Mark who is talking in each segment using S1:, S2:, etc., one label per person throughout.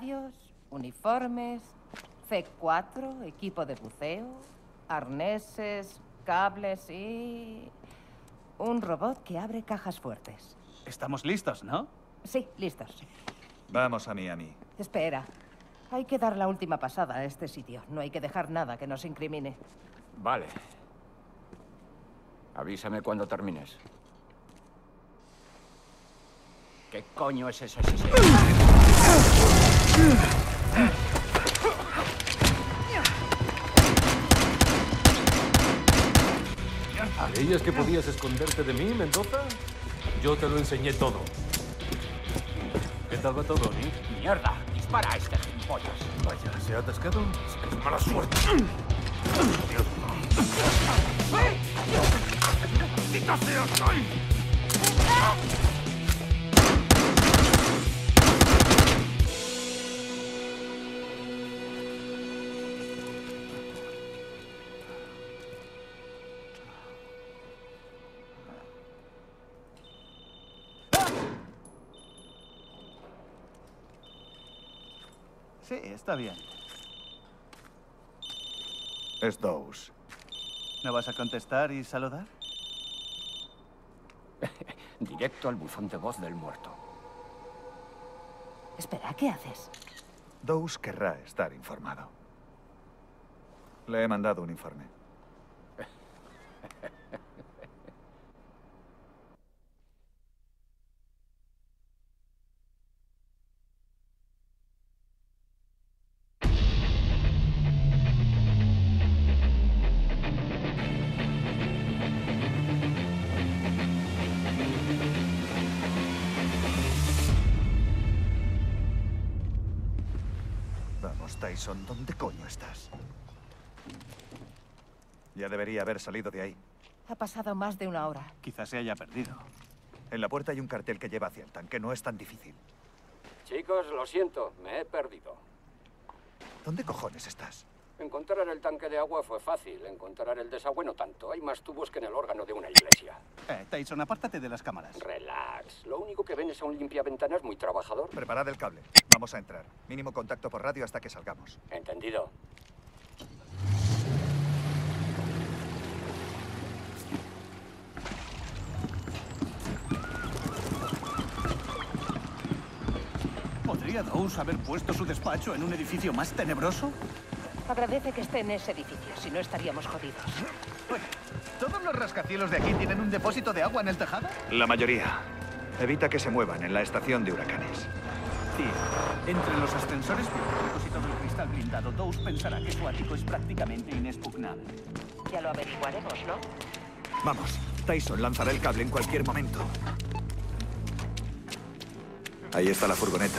S1: radios, uniformes, C4, equipo de buceo, arneses, cables y... un robot que abre cajas fuertes.
S2: Estamos listos, ¿no?
S1: Sí, listos.
S3: Vamos a Miami.
S1: Espera. Hay que dar la última pasada a este sitio. No hay que dejar nada que nos incrimine.
S4: Vale. Avísame cuando termines. ¿Qué coño es eso?
S5: ¿Creías que podías esconderte de mí, Mendoza? Yo te lo enseñé todo. ¿Qué tal va todo, Nick?
S4: ¡Mierda! ¡Dispara a este gilipollas!
S5: Vaya, ¿se ha atascado? ¡Es mala suerte! Dios. ¡Maldita sea, soy!
S2: Sí, está bien.
S3: Es Dawes.
S2: ¿No vas a contestar y saludar?
S4: Directo al buzón de voz del muerto.
S1: Espera, ¿qué haces?
S3: Dawes querrá estar informado. Le he mandado un informe. Vamos, Tyson, ¿dónde coño estás? Ya debería haber salido de ahí.
S1: Ha pasado más de una hora.
S2: Quizás se haya perdido.
S3: En la puerta hay un cartel que lleva hacia el tanque. No es tan difícil.
S4: Chicos, lo siento, me he perdido.
S3: ¿Dónde cojones estás?
S4: Encontrar el tanque de agua fue fácil. Encontrar el desagüe no tanto. Hay más tubos que en el órgano de una iglesia.
S2: Tyson, apártate de las cámaras.
S4: Relax. Lo único que ven es a un limpiaventanas muy trabajador.
S3: Preparad el cable. Vamos a entrar. Mínimo contacto por radio hasta que salgamos.
S4: Entendido.
S2: ¿Podría Dawes haber puesto su despacho en un edificio más tenebroso?
S1: Agradece que esté en ese edificio, si no estaríamos jodidos.
S2: Oye, ¿todos los rascacielos de aquí tienen un depósito de agua en el tejado?
S3: La mayoría. Evita que se muevan en la estación de huracanes.
S2: Tío, entre los ascensores biológicos y todo el cristal blindado, Dawes pensará que su ático es prácticamente inexpugnable.
S1: Ya lo averiguaremos, ¿no?
S3: Vamos, Tyson lanzará el cable en cualquier momento. Ahí está la furgoneta.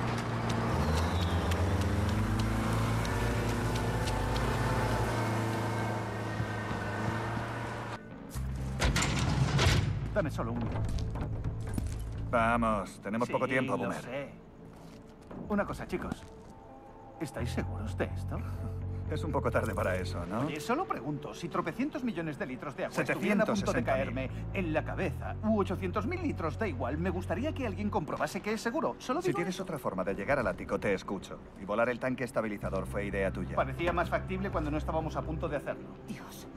S2: Dame solo un minuto.
S3: Vamos, tenemos poco tiempo,
S2: lo
S3: Boomer.
S2: sé. Una cosa, chicos. ¿Estáis seguros de esto?
S3: Es un poco tarde para eso, ¿no?
S2: Oye, solo pregunto, si tropecientos millones de litros de agua
S3: 760.000.
S2: estuvieran a punto de caerme en la cabeza, u 800.000 litros, da igual, me gustaría que alguien comprobase que es seguro. Solo
S3: Si
S2: digo
S3: tienes
S2: eso.
S3: otra forma de llegar al ático, te escucho. Y volar el tanque estabilizador fue idea tuya.
S2: Parecía más factible cuando no estábamos a punto de hacerlo.
S1: Dios.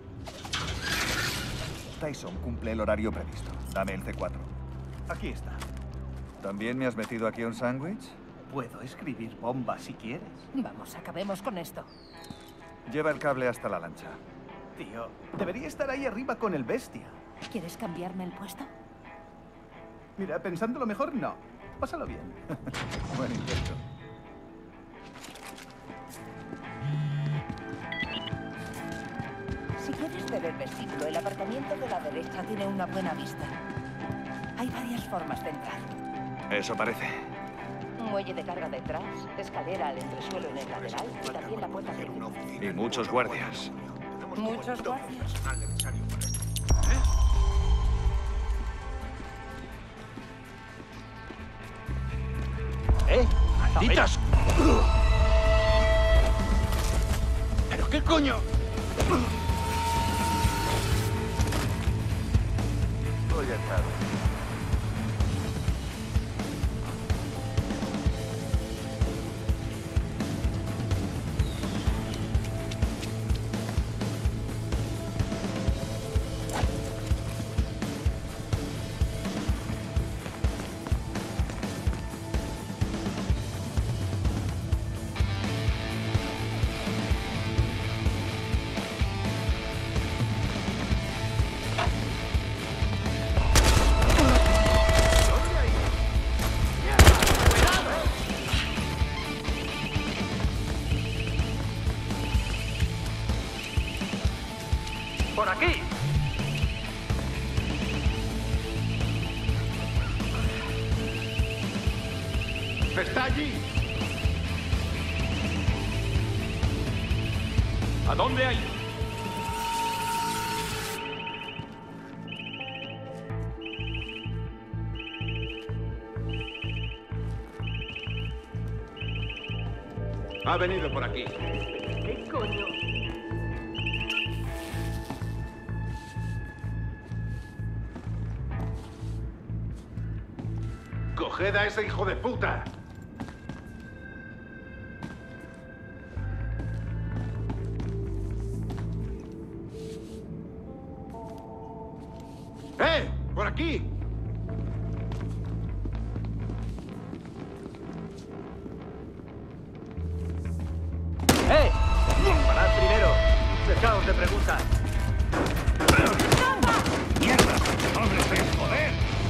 S3: Tyson cumple el horario previsto. Dame el C4.
S2: Aquí está.
S3: ¿También me has metido aquí un sándwich?
S2: Puedo escribir bombas si quieres.
S1: Vamos, acabemos con esto.
S3: Lleva el cable hasta la lancha.
S2: Tío, debería estar ahí arriba con el bestia.
S1: ¿Quieres cambiarme el puesto?
S2: Mira, pensándolo mejor, no. Pásalo bien.
S3: Buen intento.
S1: Si quieres ver el vestíbulo, el aparcamiento de la derecha tiene una buena vista. Hay varias formas de entrar.
S3: Eso parece.
S1: Muelle de carga detrás, escalera al entresuelo en el lateral y también la puerta de...
S3: Y muchos guardias.
S1: ¿Muchos guardias?
S4: ¡Malditas! ¿Pero qué coño?
S3: Voy a entrar.
S6: ¡Está allí!
S5: ¿A dónde ha ido?
S6: Ha venido por aquí.
S5: ¿Qué coño?
S6: ¡Coged a ese hijo de puta! ¡Por aquí!
S2: ¡Parad primero! ¡Dejaos de preguntas!
S3: ¡Mierda! ¡Ábrete, joder!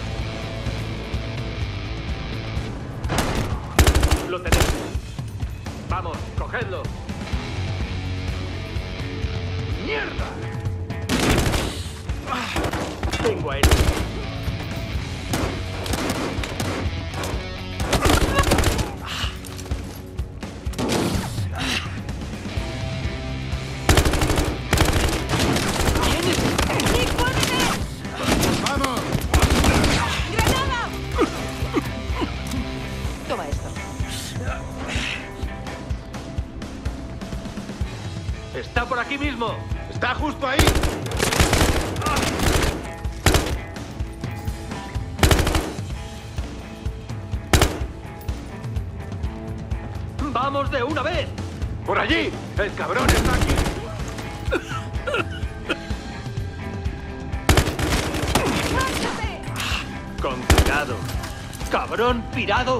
S5: Lo tenemos. Vamos, cogedlo.
S6: ¡Mierda!
S5: Tengo a él.
S6: ¡Vamos!
S1: ¡Granada! Toma esto.
S5: Está por aquí mismo.
S6: ¡Está justo ahí!
S5: ¡Vamos de una vez!
S6: ¡Por allí! ¡El cabrón está aquí!
S5: Con cuidado. ¡Cabrón pirado!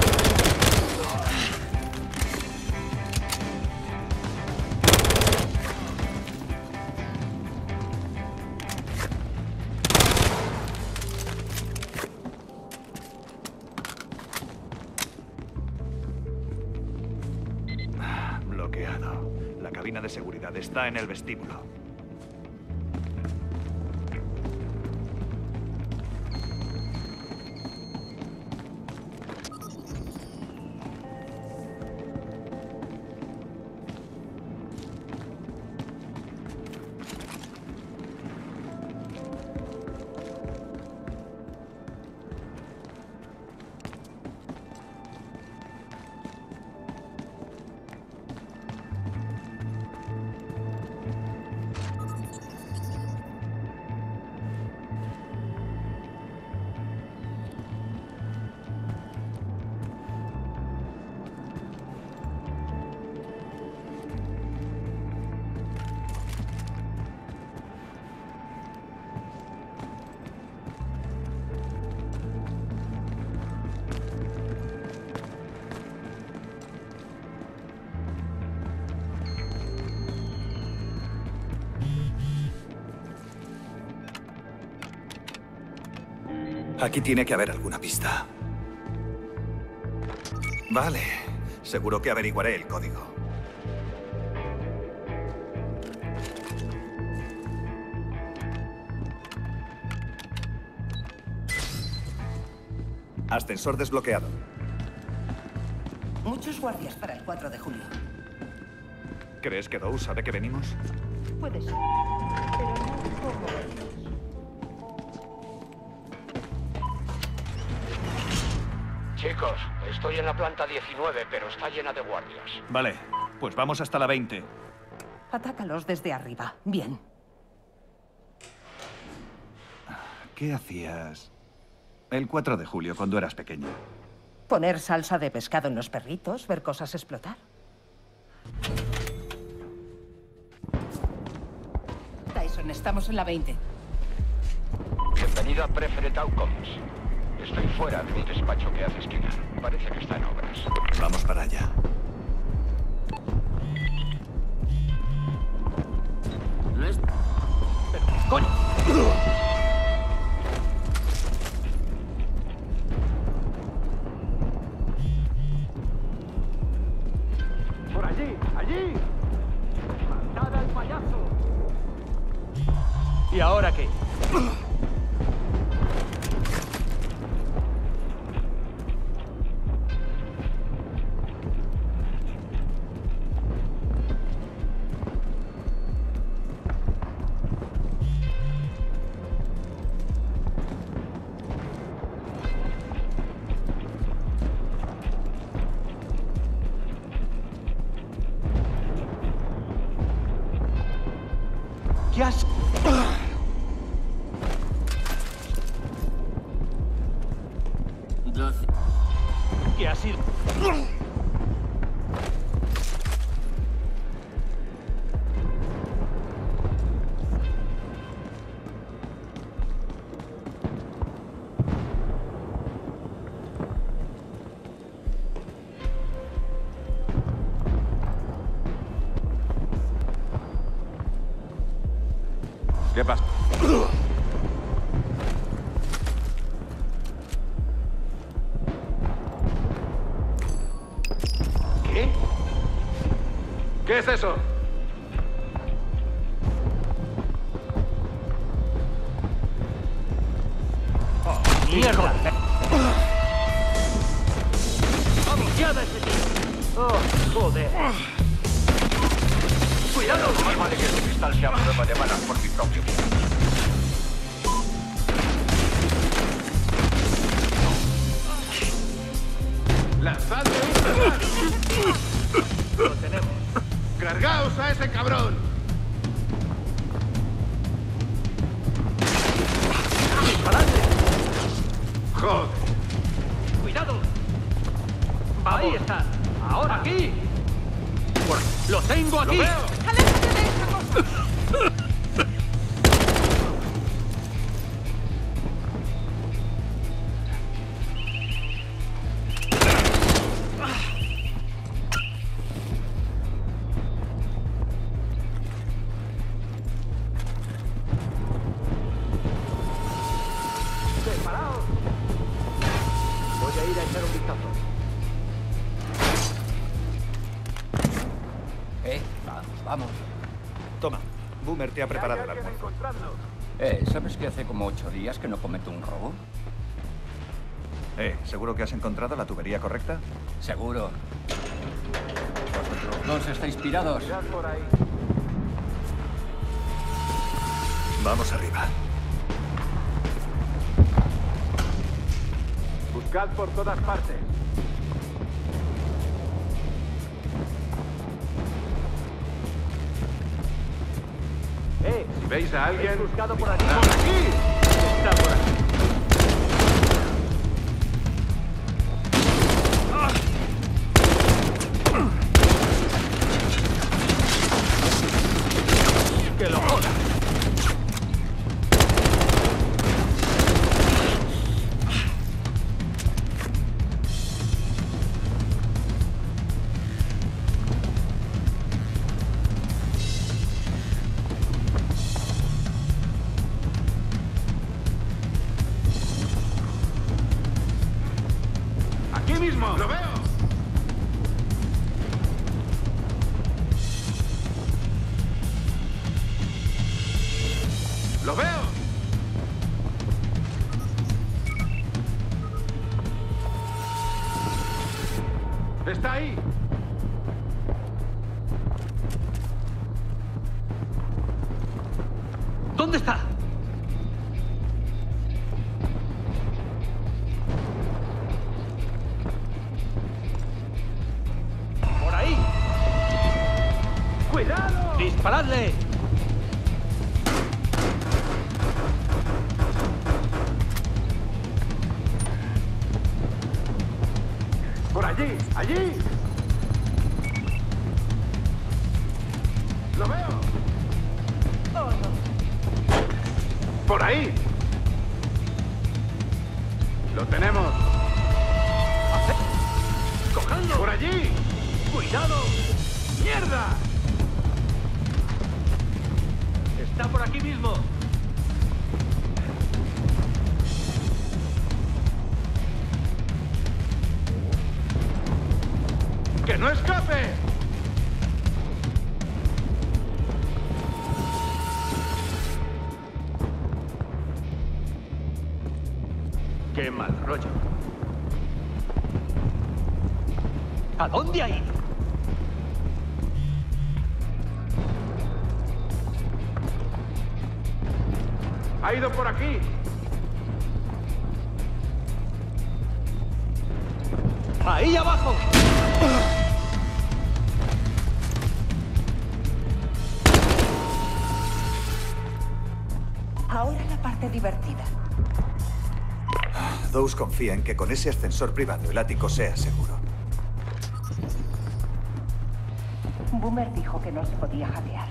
S3: Bloqueado. La cabina de seguridad está en el vestíbulo. Aquí tiene que haber alguna pista. Vale. Seguro que averiguaré el código. Ascensor desbloqueado.
S1: Muchos guardias para el 4 de julio.
S3: ¿Crees que Dow sabe que venimos?
S1: Puede ser, pero no como ellos.
S4: Chicos, estoy en la planta 19, pero está llena de guardias.
S3: Vale, pues vamos hasta la 20.
S1: Atácalos desde arriba. Bien.
S3: ¿Qué hacías el 4 de julio cuando eras pequeño?
S1: Poner salsa de pescado en los perritos, ver cosas explotar. Tyson, estamos en la 20.
S4: Bienvenido a Preferred Outcomes. Estoy fuera de mi despacho que hace esquina. Parece que está en obras.
S3: Vamos para allá.
S5: No es... Pero, ¡coño!
S6: ¡Por allí! ¡Allí! ¡Matad al payaso!
S5: ¿Y ahora qué?
S2: si...
S6: ¿Qué pasa? ¿Qué? ¿Qué es eso?
S2: ¡Mierda! ¡Vamos, ya de ese tío! ¡Oh, joder! ¡Cuidado!
S7: Más vale que este cristal sea prueba de balas por mi propio bien.
S6: ¡Lanzadle un granate!
S2: Lo tenemos.
S6: ¡Cargaos a ese cabrón!
S2: ¡Disparadle!
S6: ¡Joder!
S2: ¡Cuidado! ¡Ahí está! ¡Ahora! ¡Aquí! ¡Lo tengo aquí!
S6: ¡Lo veo!
S1: ¡Aléjate de esa cosa!
S2: ¡Preparaos! Voy a ir a echar un vistazo.
S4: Vamos.
S3: Toma, Boomer te ha preparado el almuerzo.
S4: ¿Sabes que hace como 8 días que no cometo un robo?
S3: ¿Seguro que has encontrado la tubería correcta?
S4: Seguro. ¿Vosotros dos estáis pirados?
S3: Vamos arriba.
S6: Buscad por todas partes. Si veis a alguien...
S2: Buscado por aquí.
S6: ¡Por aquí!
S2: Está por aquí. ¡Que lo joda!
S6: ¡Aquí mismo! ¡Lo veo! ¡Lo veo! ¡Está ahí!
S2: ¿Dónde está? ¡Por ahí!
S6: ¡Cuidado!
S2: ¡Disparadle!
S6: ¡Por allí! ¡Allí! ¡Lo veo!
S1: ¡Oh, no!
S6: ¡Por ahí! ¡Lo tenemos!
S2: ¡Cogedlo!
S6: ¡Por allí!
S2: ¡Cuidado!
S6: ¡Mierda!
S2: ¡Está por aquí mismo!
S6: ¡Que no escape!
S2: ¡Qué mal rollo! ¿A dónde ha ido?
S6: ¡Ha ido por aquí!
S2: ¡Ahí abajo!
S1: Ahora la parte divertida.
S3: Dawes confía en que con ese ascensor privado el ático sea seguro.
S1: Boomer dijo que no se podía hackear.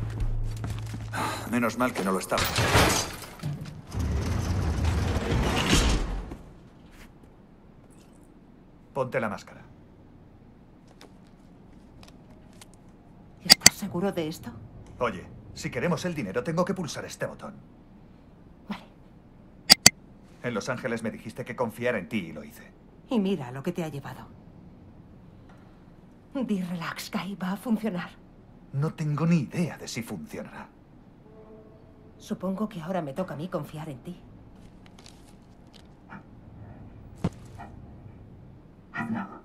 S3: Menos mal que no lo estaba. Ponte la máscara.
S1: ¿Estás seguro de esto?
S3: Oye, si queremos el dinero, tengo que pulsar este botón.
S1: Vale.
S3: En Los Ángeles me dijiste que confiara en ti y lo hice.
S1: Y mira lo que te ha llevado. Di relax, Guy, va a funcionar.
S3: No tengo ni idea de si funcionará.
S1: Supongo que ahora me toca a mí confiar en ti. No.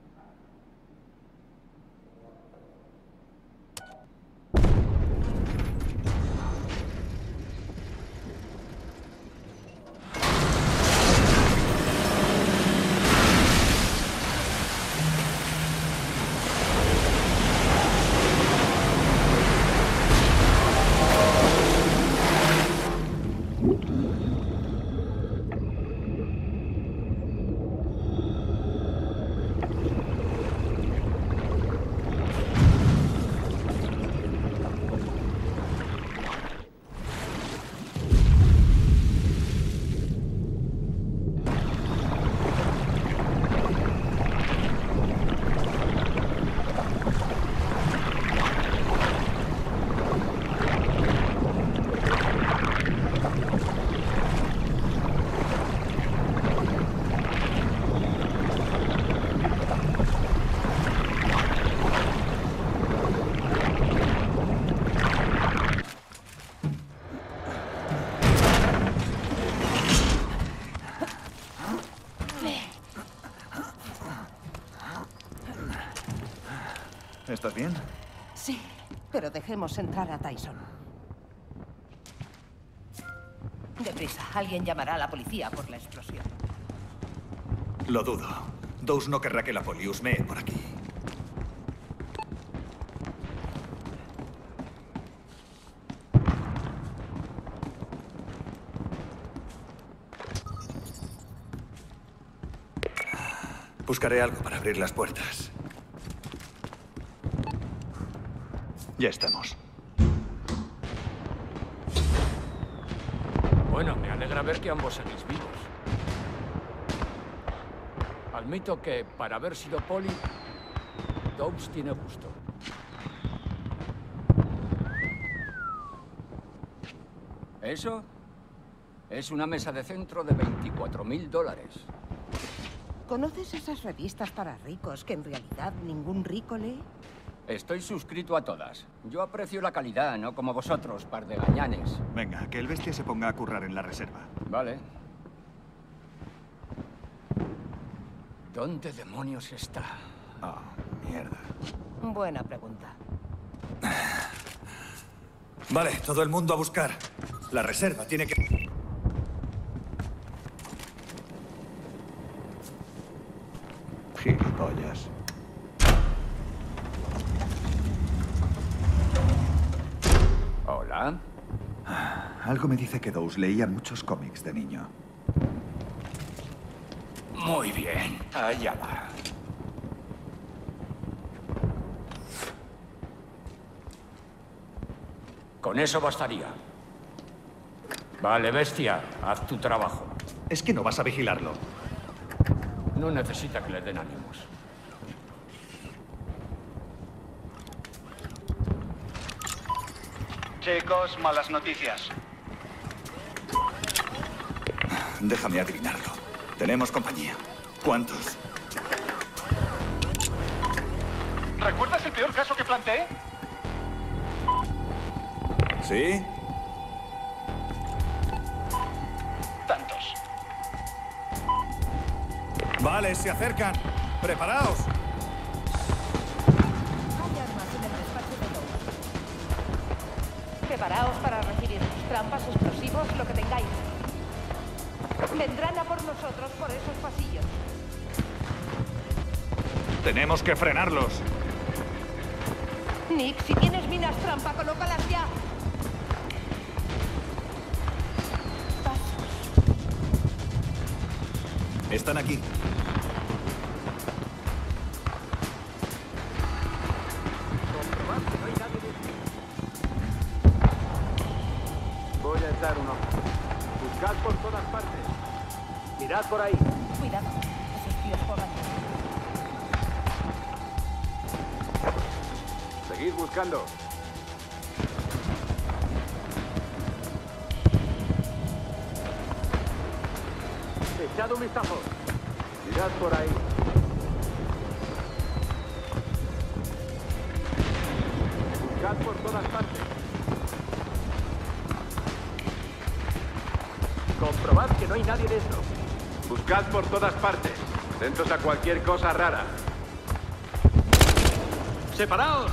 S3: ¿Estás bien?
S1: Sí, pero dejemos entrar a Tyson. Deprisa, alguien llamará a la policía por la explosión.
S3: Lo dudo. Dawes no querrá que la poli husmee por aquí. Buscaré algo para abrir las puertas. Ya estamos.
S4: Bueno, me alegra ver que ambos seguís vivos. Admito que, para haber sido poli, Dawes tiene gusto. ¿Eso? Es una mesa de centro de $24.000.
S1: ¿Conoces esas revistas para ricos que en realidad ningún rico lee?
S4: Estoy suscrito a todas. Yo aprecio la calidad, no como vosotros, par de gañanes.
S3: Venga, que el bestia se ponga a currar en la reserva.
S4: Vale. ¿Dónde demonios está?
S3: Oh, mierda.
S1: Buena pregunta.
S3: Vale, todo el mundo a buscar. La reserva tiene que... Gilipollas.
S4: ¿Hola?
S3: Algo me dice que Dawes leía muchos cómics de niño.
S4: Muy bien, allá va. Con eso bastaría. Vale, bestia, haz tu trabajo.
S3: Es que no vas a vigilarlo.
S4: No necesita que le den ánimos.
S2: Chicos, malas noticias.
S3: Déjame adivinarlo. Tenemos compañía. ¿Cuántos?
S2: ¿Recuerdas el peor caso que planteé?
S3: ¿Sí?
S2: Tantos.
S3: Vale, se acercan. ¡Preparaos!
S1: Hay armas en el despacho de Dawes. Preparaos para recibir trampas, explosivos, lo que tengáis. Vendrán a por nosotros por esos pasillos.
S3: Tenemos que frenarlos.
S1: Nick, si tienes minas trampa, colócalas ya. Pasos.
S3: Están aquí.
S6: Voy a echar un ojo. Buscad por todas partes. Mirad por ahí.
S1: Cuidado, esos tíos juegan.
S6: Seguid buscando. Echad un vistazo. Mirad por ahí. Buscad por todas partes. Comprobad que no hay nadie dentro. Buscad por todas partes. Atentos a cualquier cosa rara. ¡Separaos!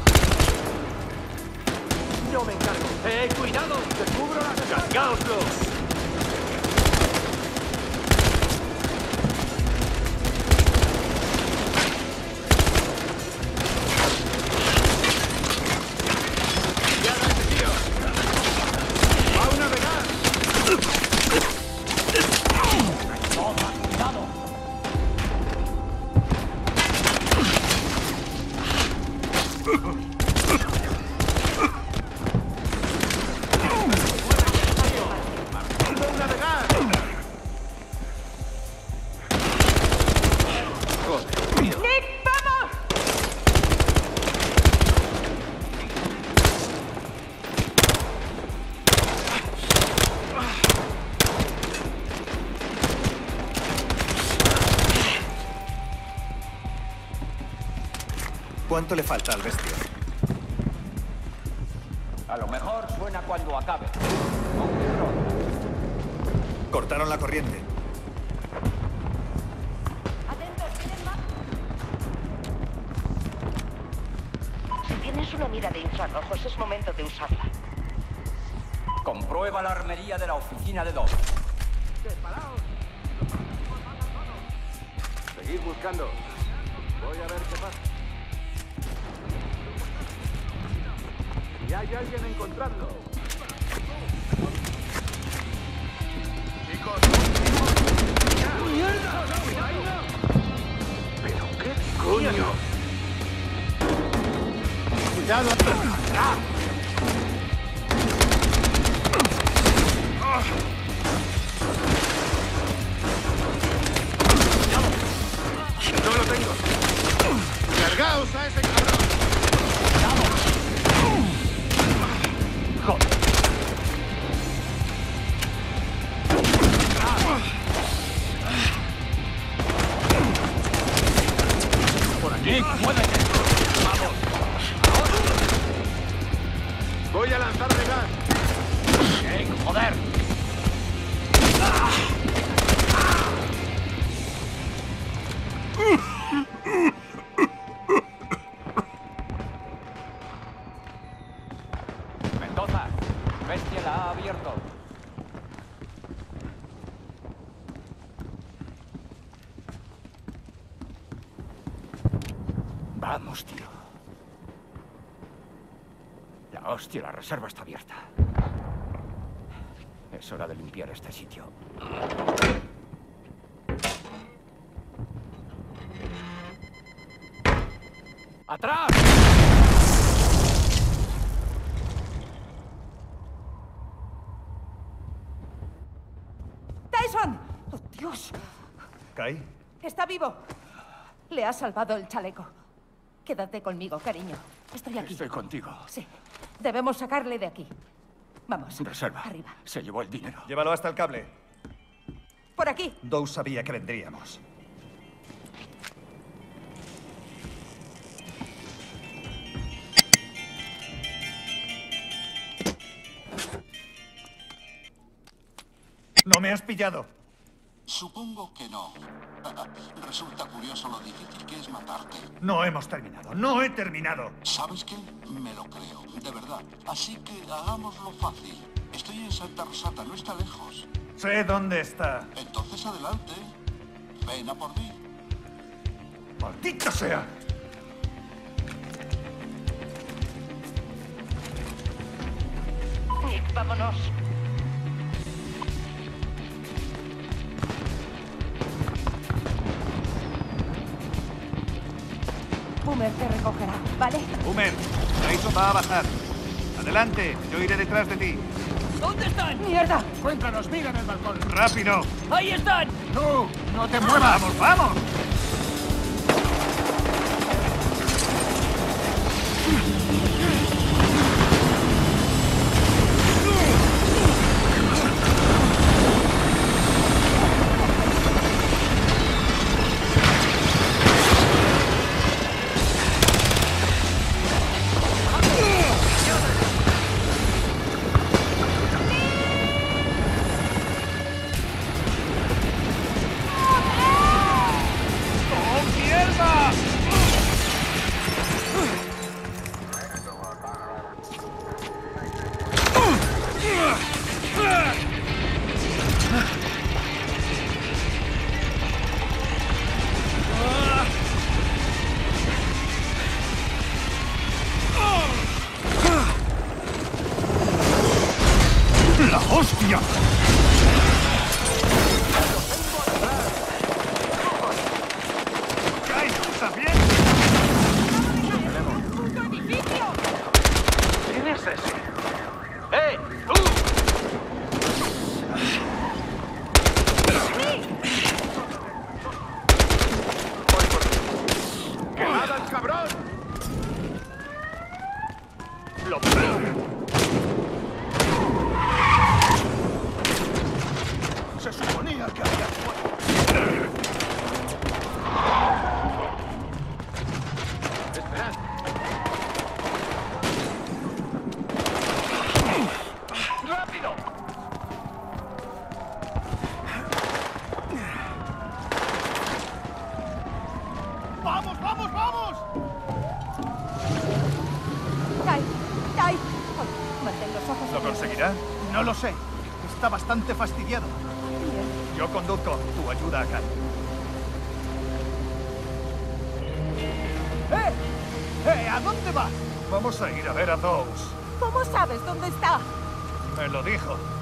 S6: Yo me encargo. ¡Cuidado! ¡Descubro las... ¡Cargaoslos!
S3: ¿Cuánto le falta al bestia?
S7: A lo mejor suena cuando acabe.
S3: Cortaron la corriente.
S1: Atentos, ¿tienen más? Si tienes una mira de infrarrojos, es momento de usarla.
S7: Comprueba la armería de la oficina de Dom.
S6: ¡Separaos! Seguid buscando. Voy a ver qué pasa. Si hay alguien, encontradlo. Chicos, ¡mierda! ¿Pero qué coño? ¡Cuidado! ¡No lo tengo! ¡Cargaos a ese cabrón!
S7: ¡Por aquí! ¡Muévete! ¡Vamos!
S6: ¡Voy a lanzarle gas!
S7: ¡Joder! Mendoza, bestia la ha abierto. Vamos, tío. La hostia, la reserva está abierta. Es hora de limpiar este sitio. ¡Atrás!
S1: ¡Tyson! ¡Oh, Dios!
S3: ¿Kai?
S1: Está vivo. Le ha salvado el chaleco. Quédate conmigo, cariño. Estoy aquí.
S2: Estoy contigo.
S1: Sí. Debemos sacarle de aquí. Vamos.
S2: Reserva.
S1: Arriba.
S2: Se llevó el dinero.
S3: Llévalo hasta el cable.
S1: Por aquí.
S3: Dawes sabía que vendríamos. ¿No me has pillado?
S8: Supongo que no. Resulta curioso lo difícil que es matarte.
S3: No hemos terminado. ¡No he terminado!
S8: ¿Sabes qué? Me lo creo, de verdad. Así que hagámoslo fácil. Estoy en Santa Rosata, no está lejos.
S3: Sé dónde está.
S8: Entonces adelante. Ven a por mí.
S3: ¡Maldita sea!
S1: Nick, vámonos. Umer te recogerá, ¿vale?
S3: Umer, Tyson va a bajar. Adelante, yo iré detrás de ti.
S2: ¿Dónde están?
S1: ¡Mierda!
S2: Encuéntranos, mira en el balcón.
S3: ¡Rápido!
S2: ¡Ahí están!
S3: ¡No! ¡No te muevas! ¡Vamos, vamos! ¡La hostia! ¡Kai! ¿Estás bien?
S1: ¡Puto edificio!
S3: ¿Quién es ese?
S6: ¡Eh! ¡Tú! ¡Quemada el cabrón! ¡Lo
S3: Se suponía que había fuego.
S6: ¡Esperad!
S3: ¡Rápido! ¡Vamos, vamos, vamos!
S1: ¡Tai! ¡Tai! Oye, mantén los ojos
S3: ¿Lo
S1: abiertos.
S3: conseguirá? No lo sé. Está bastante fastidiado.
S1: Bien.
S3: Yo conduzco. Tú ayuda a Kai. ¿A dónde vas? Vamos a ir a ver a Dawes.
S1: ¿Cómo sabes dónde está?
S3: Me lo dijo.